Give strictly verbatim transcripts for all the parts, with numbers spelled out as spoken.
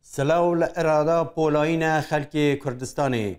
سلاو لإرادا پولاین خلق کردستانی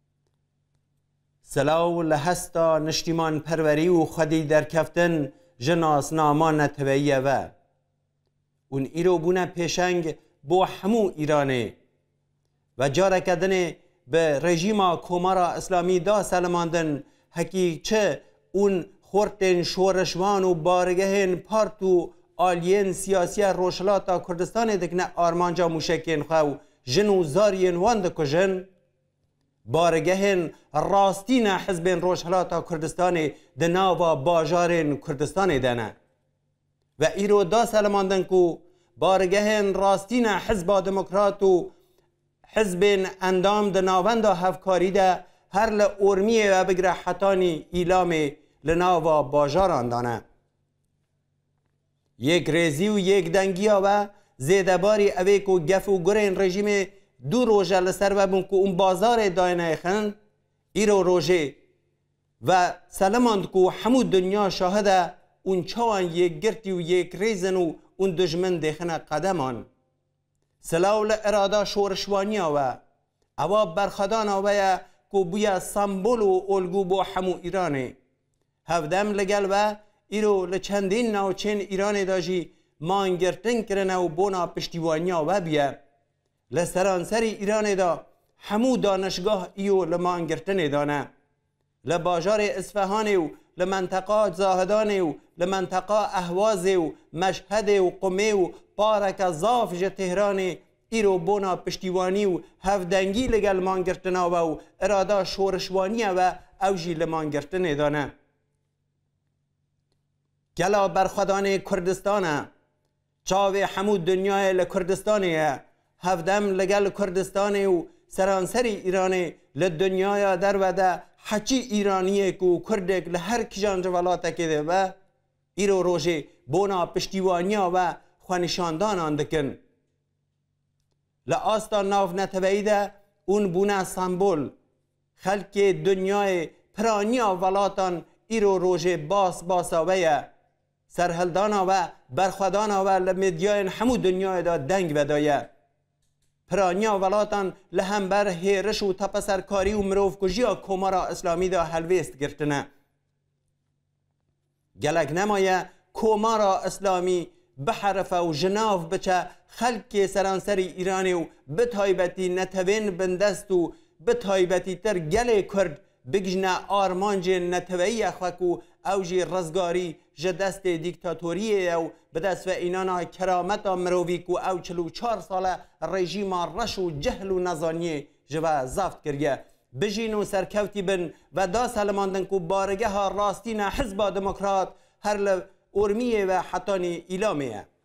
سلاو لحستا نشتیمان پروری و خودی در کفتن جناس نامان نتویه و اون ایرو بونه پیشنگ بو همو ایرانه و جاره کردن به رژیم کومارا اسلامی دا سلماندن حکی چه اون خورتن شورشوان و بارگهن پارتو آلین سیاسی روشلاتا کردستان دکنه آرمانجا موشکین خو جن و زارین واند کجن بارگهن راستین حزب روشلاتا کردستان دناوا باجارن کردستان دنه و ایرو دا سلماندن کو بارگهن راستین حزب دموکرات و حزب اندام دناوند هفکاری ده هر لورمیه و بگره حتانی ایلام لناوا باجاران دانه یک ریزی و یک دنگی و زیدباری اوی کو گف و گرین رژیم دو روژه لسر و بون که اون بازار داینه خند ایرو روژه و سلماند که همو دنیا شاهده اون چوان یک گرتی و یک ریزن و اون دجمن دخنه قدمان سلاو لإرادا شورشوانی و اوا برخدان و که بویا سمبول و الگو بو همو ایرانه هفدم لگل و ایرو لچندین ناوچین ایران داجی مانگرتن کرنه و بونا پشتیوانیا و بیه لسرانسری ایران دا همو دانشگاه ایو لمانگرتن دانه لباجار اصفهان و لمنطقه زاهدان و لمنطقه اهواز و مشهد و قمه و پارک زافج تهران ایرو بونا پشتیوانی و هفدنگی لگل مانگرتن و ارادا شورشوانی و اوجی لمانگرتن دانه گلا برخدان کردستانه چاوی همو دنیای لکردستانیه هفدم لگل کردستانی و سرانسری ایرانی لدنیای در وده حچی ایرانیه که کردک لهر کجان جوالاته کده و ایرو روژه بونا پشتیوانیا و خوانشاندان اندکن لآستا ناف نتویده اون بونا سمبول خلق دنیای پرانیا ولاتان ایرو روژه باس باساویه سرهلدانا و برخدانا و لمدیاین همو دنیای دا دنگ بدایه پرانیا ولاتان لهمبر هیرش و تپسرکاری و مروف کجیا کومارا اسلامی دا هلویست گرتنه گلک نمایه کومارا اسلامی بحرف و جناف بچه خلق سرانسری ایرانی و بتایبتی نتوین بندست و بتایبتی تر گل کرد بگجنه آرمانج نتویی خوکو اوجی رزگاری جدست دیکتاتوریه و بدست و اینانا کرامتا مروی کو او چلو چار ساله رژیم رش و جهل و نزانیه جوا زفت کریه بجین و سرکوتی بن و دا سلماندن کو بارگه ها راستین حزب دموکرات هر لورمیه و حتانی ایلامیه